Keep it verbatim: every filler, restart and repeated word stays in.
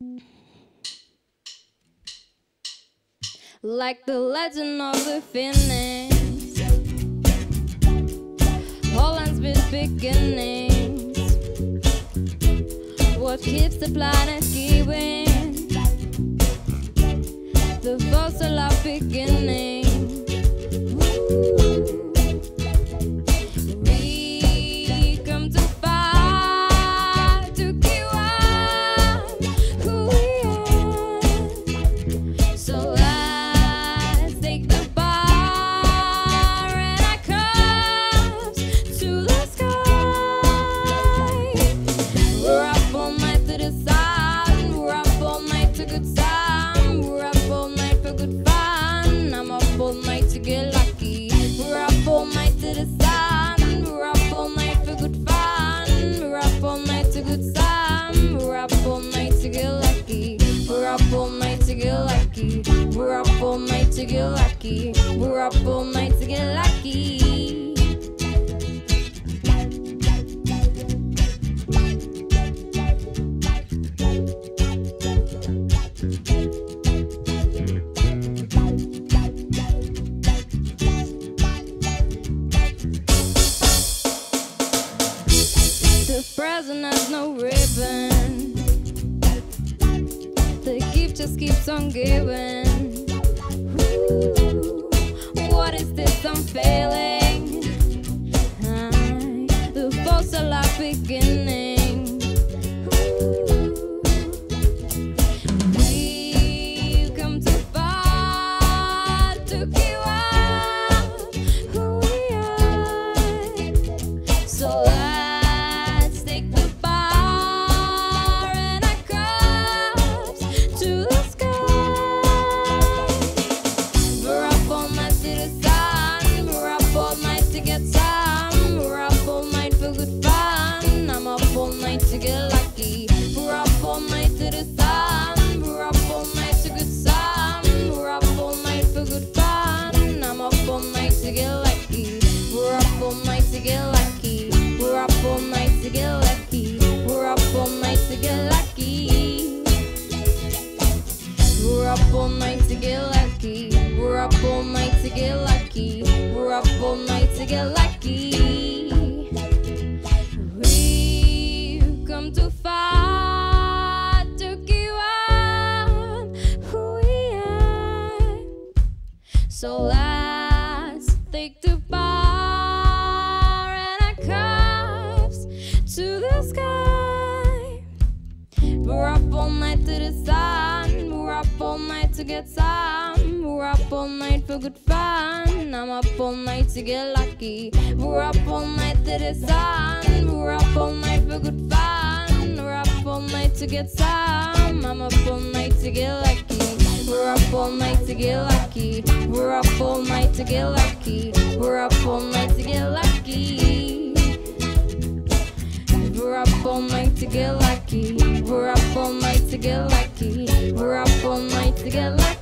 Like the legend of the phoenix, Holland's been beginnings. What keeps the planet going? The fossil of beginning. We come to fight to keep on who we are. So let's take the bar and our cups to the sky. We're up all night to the sun. We're up all night to good time. We're up all night for good fun. I'm up all night to get lucky. We're up all night to the sun. We're up all night for good fun. We're up all night to good time. We're up all night to get lucky. We're up all night to get lucky. We're up all night to get lucky. We're up all night to get lucky. The present has no ribbon. The gift just keeps on giving. Ooh, what is this I'm feeling? I, the fossil are beginning. Ooh, we come too far to give up who we are. So let's take the bar and our cups to the sky. We're up all night to the sun. We're up all night to get some. We're up all night for good fun. I'm up all night to get lucky. We're up all night to the sun. We're up all night to good sun. We're up all night for good fun. I'm up all night to get lucky. We're up all night to get lucky. We're up all night to get lucky. We're up all night to get lucky. We're up all night to get lucky. We're up all night to get lucky. We're up all night to get lucky. We've come too far to give up who we are. So let's take the bar and our cups to the sky. We're up all night to the sun. We're up all night to get some. We're up all night for good fun. I'm up all night to get lucky. We're up all night to the sun. We're up all night for good fun. We're up all night to get some. I'm up all night to get lucky. We're up all night to get lucky. We're up all night to get lucky. We're up all night to get lucky. We're up all night to get lucky. We're up all night to get lucky. We're up all night to get lucky.